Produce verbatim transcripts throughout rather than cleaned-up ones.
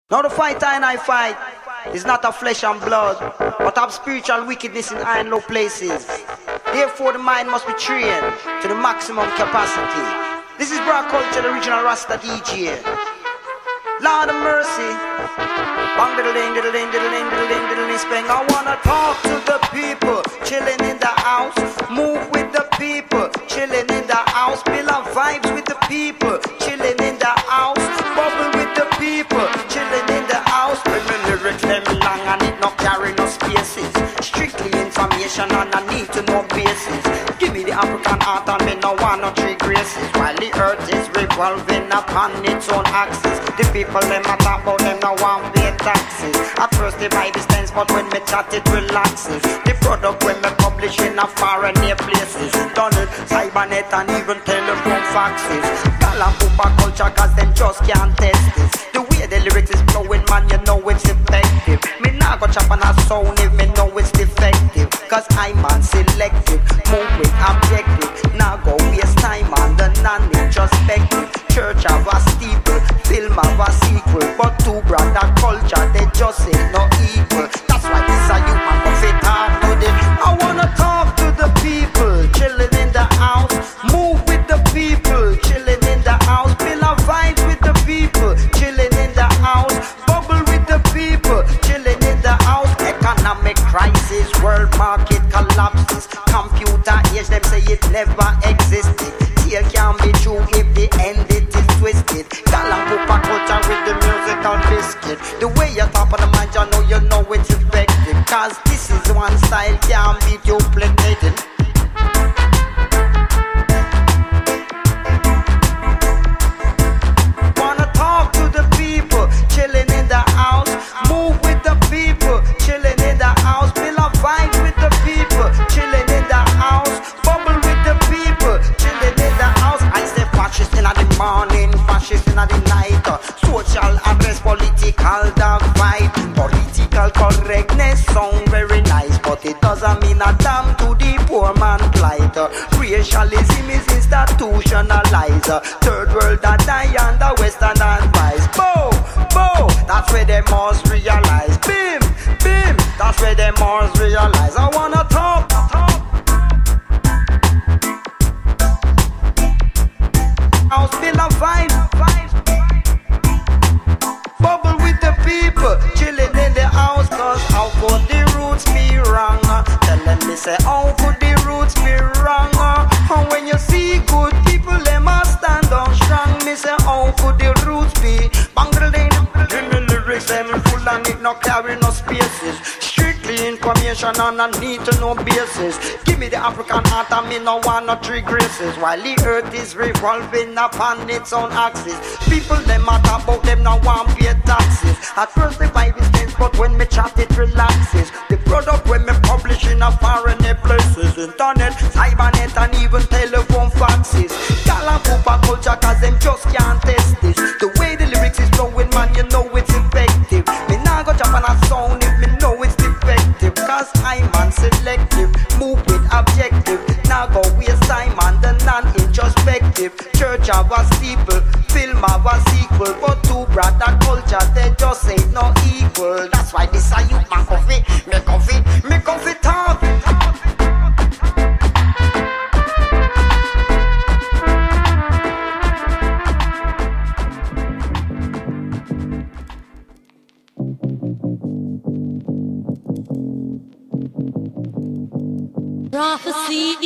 Now the fight I and I fight is not of flesh and blood, but of spiritual wickedness in high and low places. Therefore the mind must be trained to the maximum capacity. This is Bra Culture, the original Rasta D J. Lord of mercy. Bang diddle ding diddle ding diddle ding diddle ding diddle ding spang. I wanna talk to the people, chilling in the house. Move with the people, chilling in the house. Build up vibes with the people, chilling in the house. Bubble with the people, chilling in the house. When the lyrics them long and it not carry no spaces. Strictly information and I need to know basis. Give me the African art and me no want no three graces. While the earth is revolving upon its own axis. The people them a talk about them no want pay taxes. At first the vibe is tense, but when me chat it relaxes. The product when me publish in a foreign near places. Done it, cybernet and even telephone faxes. Gala Poopa culture cause them just can't test this. The way the lyrics is flowing, man, you know it's effective. Me nah go chop on a sound if me know it's defective. Cause I'm man selective, move with objective. Now go waste time on the non-introspective. Church have a steeple, film have a sequel. But two brother culture, they just ain't no equal. That's why this a you man go fit talk to them. I wanna talk to the people, chilling in the house. Move with the people, chilling in the house. Build a vibes with the people, chilling in the house. Bubble with the people, chilling in the house. Economic crisis, world market collapses. Computer age, them say it never existed. Here can be true if the end it is twisted. Gala Poopa culture with the music on biscuit. The way you top on the mind, you know you know it's effective. Cause this is one style can't be duplicated. Wanna talk to the people, chilling in the house. Move with the people, chilling in the house. Build a vibe with the people, chilling in the house. Bubble with the people, chilling in the house. I say fascist in the morning, fascist in the night. Social address, political dog fight. Political correctness sound very nice, but it doesn't mean a damn to the poor man plight. Racialism is institutionalized. Third world that die and the western advice. Bow, bow, that's where they must realize. Bim, bim, that's where they must realize. I wanna talk, talk. I'll spill a vibe, vibe. Bubble with the people, chilling in the house. Cause how could the roots be wrong? Tell them me say, how could the roots be wrong? And when you see good people, they must stand on strong. Me say, how could the roots be? Bang ding, in the lyrics, them full and it no carry no spaces. Strictly information and I need to know basis. Give me the African art and me no want no three graces. While the earth is revolving upon its own axis. People them a talk about them no want pay taxes. At first the vibe is tense, but when me chat it relaxes. The product when me publish in a foreign places. Internet, cybernet and even telephone faxes. Gala Poopa culture cause them just can't test this. The way the lyrics is flowing, man, you know it's effective. Me nah go jump on a sound if me know it's defective. Cause I'm man selective, move with objective. Now go waste time on the non-introspective. Church have a steeple, film have a sequel. But two brother culture, they just ain't no equal. That's why this a you man coffee, me coffee, me coffee talk. Prophecy.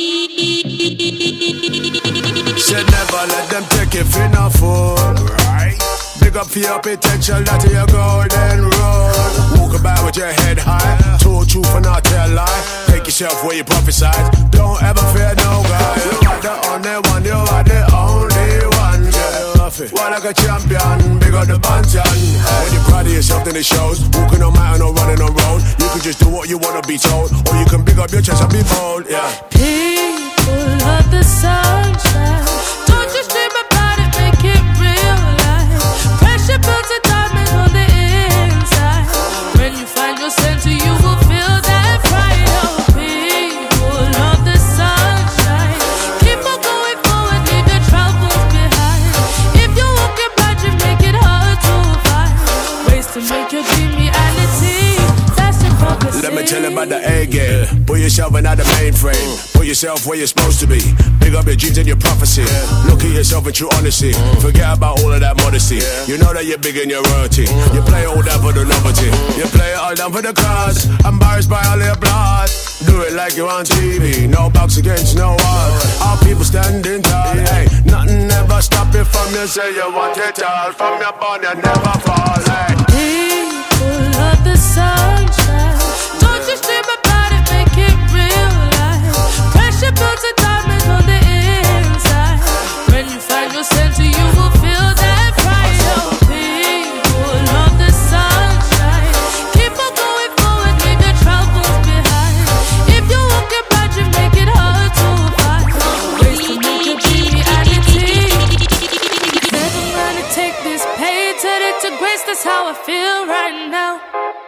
Said never let them take it for no fool. Right. Big up for your potential, that your golden rule. Walk about with your head high, told truth and not tell lie. Take yourself where you prophesize. Don't ever fear no guy. You are the only one, you are the only one. Yeah. One like a champion, big up the bantan. When you're proud of yourself, then it shows. Walking on mountain or running on road. You can just do what you wanna be told, or you can big up your chest and be bold. Yeah. People of the sunshine, don't just dream about it, make it real life. Pressure builds a diamond on the inside. When you find your center, you will feel that pride. Oh, people of the sunshine, keep on going forward, leave your troubles behind. If you're walking by, you make it hard to find. Waste to make your dream reality. That's the prophecy. Let me tell you about the A game. Put yourself in the mainframe. Put yourself where you're supposed to be. Pick up your dreams and your prophecy. Look at yourself in true honesty. Forget about all of that modesty. You know that you're big in your royalty. You play all that for the novelty. You play it all down for the crowds. Embarrassed by all your blood. Do it like you're on T V. No box against no wall. All people standing tall. Hey, nothing ever stop you from you say you want it all. From your bond you never fall. Hey. People of the sunshine, don't just dream about it, make it real life. Pressure builds a diamond on the inside. When you find your center, you will feel that fire. People of the sunshine, keep on going forward, leave your troubles behind. If you won't get back, you make it hard to find ways to make your dream reality. Said I'm gonna take this pain, turn it to grace, that's how I feel right now.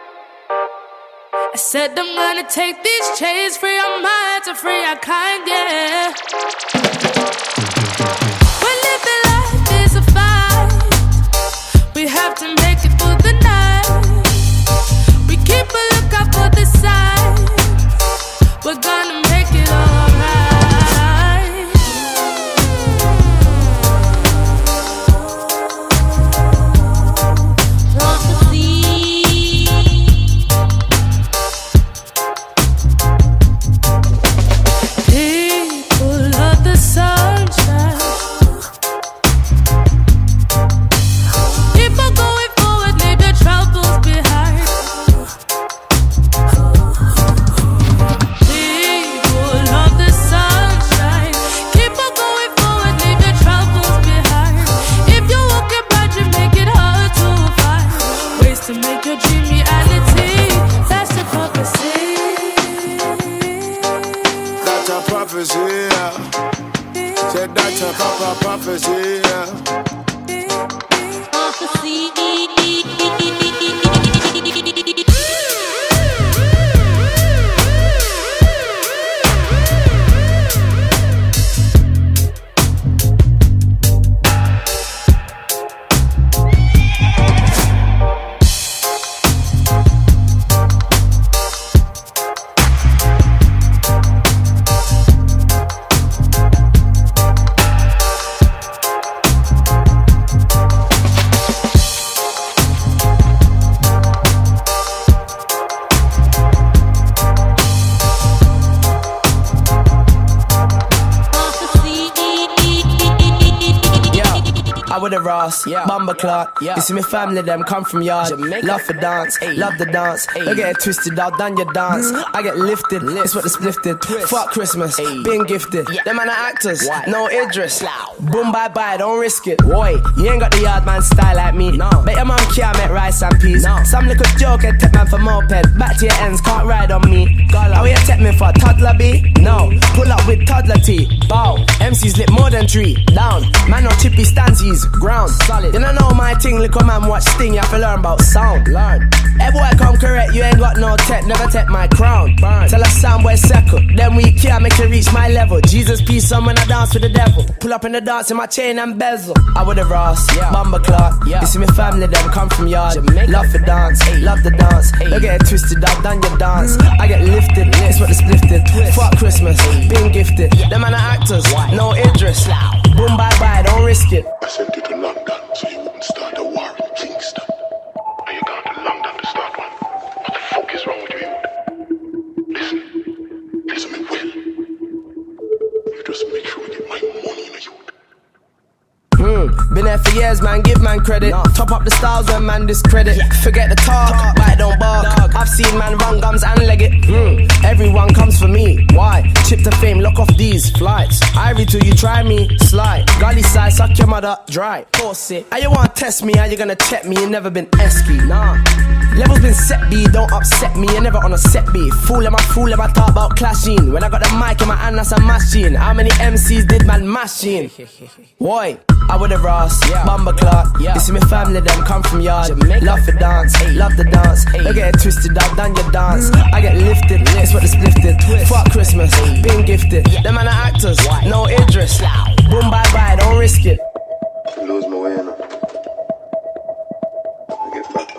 I said I'm gonna take these chains, free our minds and free our kind, yeah. When living life is a fight, we have to make it through the night. We keep a lookout for the sign. We're gonna make it alright. People of the sunshine, keep on going forward, leave your troubles behind. People of the sunshine, keep on going forward, leave your troubles behind. If you walk it back, you make it hard to find ways to make your dream reality. That's the prophecy. That's a prophecy, yeah. Said that's a proper prophecy, yeah. Prophecy. With a Ross, yeah. Bumba Clark, yeah. You see me family, them come from yard. Jamaica. Love for dance, ay. Love the dance. Ay. You get it twisted out, done your dance. Mm. I get lifted, Lift. It's what the splifted. Twist. Fuck Christmas, ay. Being gifted. Yeah. Them man are actors, Why? No Idris. Slow. Boom, bye bye, don't risk it. Boy, you ain't got the yard man style like me. No. Bet your mom can't make rice and peas. No. Some little joke, take man for moped. Back to your ends, can't ride on me. How you take me for toddler B? No. Pull up with toddler T. Bow. M Cs lit more than three. Down. Man no chippy stanzies. Ground. Solid. You don't know my thing, little man watch Sting, you have to learn about sound. Learn. Hey boy, come correct, you ain't got no tech, never take my crown. Burn. Tell us sound boy second, then we can't make you reach my level. Jesus peace on when I dance with the devil. Pull up in the dance in my chain and bezel. I with the Ross, yeah. Bumba Clark, yeah. You see me family, them come from yard. Jamaica. Love for dance, ay. Love the dance. Ay. You get it twisted, I've done your dance. Mm. I get lifted, yeah. It's what the splifted. Twist. Fuck Christmas, ay. Being gifted. Yeah. Them man are actors, Why? No Idris. Slow. Boom bye bye, don't risk it. I sent you to London so you wouldn't start a war in Kingston. Are you going to London to start one? What the fuck is wrong with you? Listen, listen me well. You just make sure you get my money in the youth. Hmm, been there for years, man, give man credit. No. Top up the styles when man discredit. Yeah. Forget the talk, talk. Bite don't bark. Dog. I've seen man run gums and leg it. Hmm, everyone comes for me. Why? Chip to fame, lock off these flights. Ivory till you try me, slide. Gully side, suck your mother dry. Force it. How you wanna test me? How you gonna check me? You never been esky, nah. Levels been set B, don't upset me. You never on a set B. Fool am I fool am I talk about clashing? When I got the mic in my hand, that's a machine. How many M Cs did man mashing? Boy, I with the Ross, yeah. Bumba Clark, yeah. You see me family, them come from yard. Jamaica. Love for dance, ay. Love the dance. Ay. You get it twisted, I've done your dance. Mm. I get lifted, Lift. It's what the splifted. Twist. Fuck Christmas, ay. Being gifted. Yeah. Them man are actors, Why? No Idris. Slow. Boom bye bye, don't risk it. Lose my way, you know. I get back on the right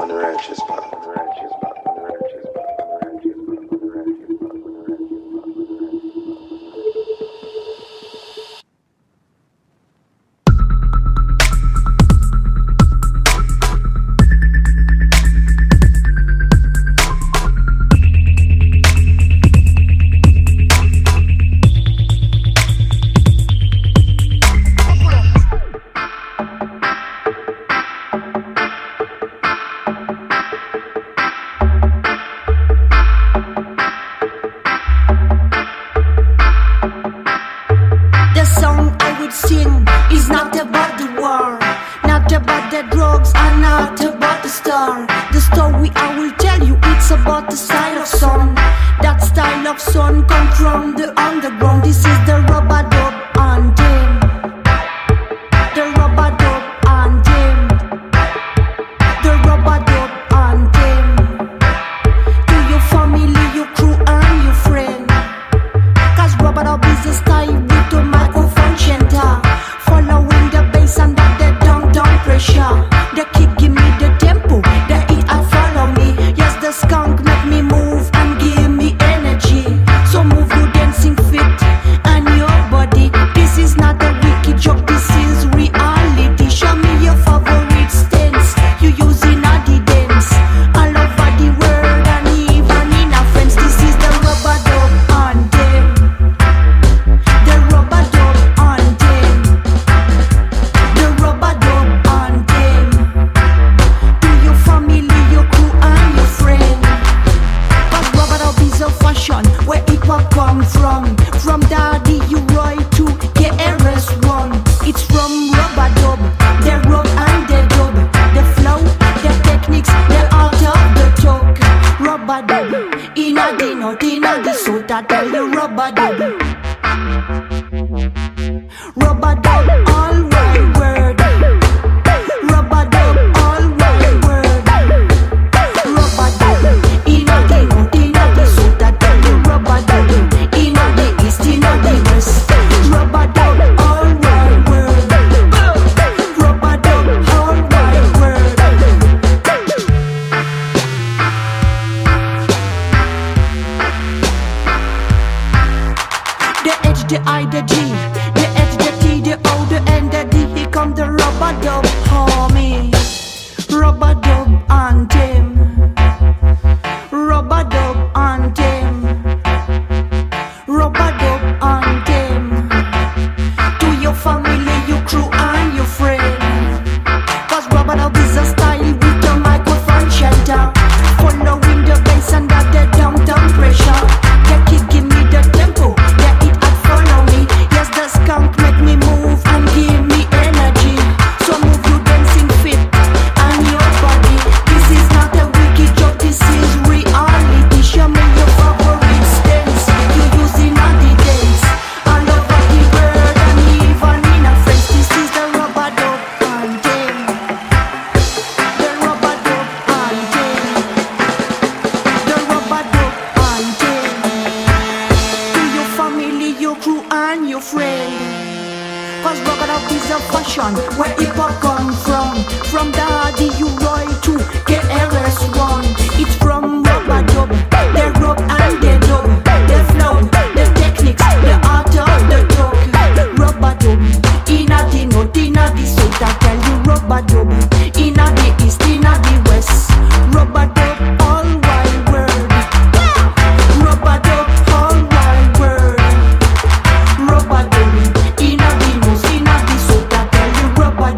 Rubber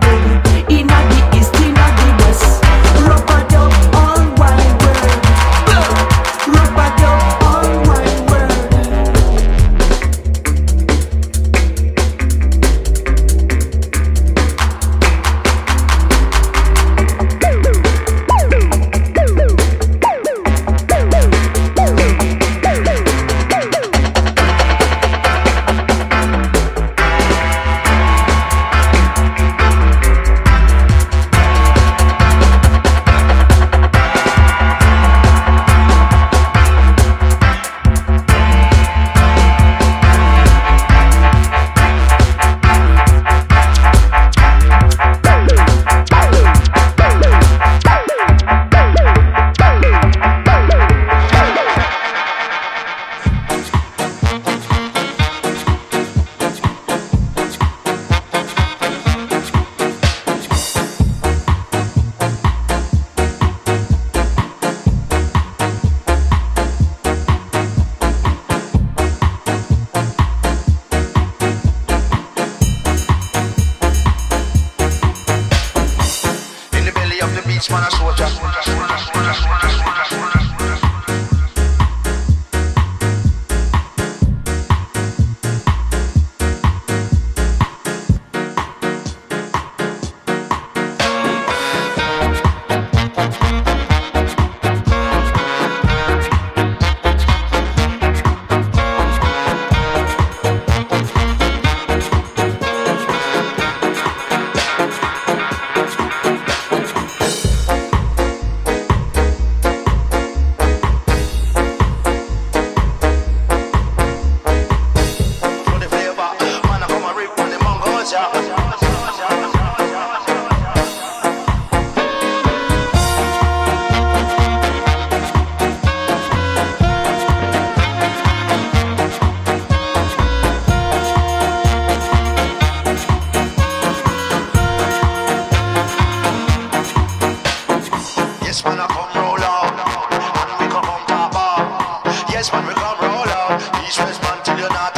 man a come roll out, and we come come top off. Yes man we come roll out. East west man till you're not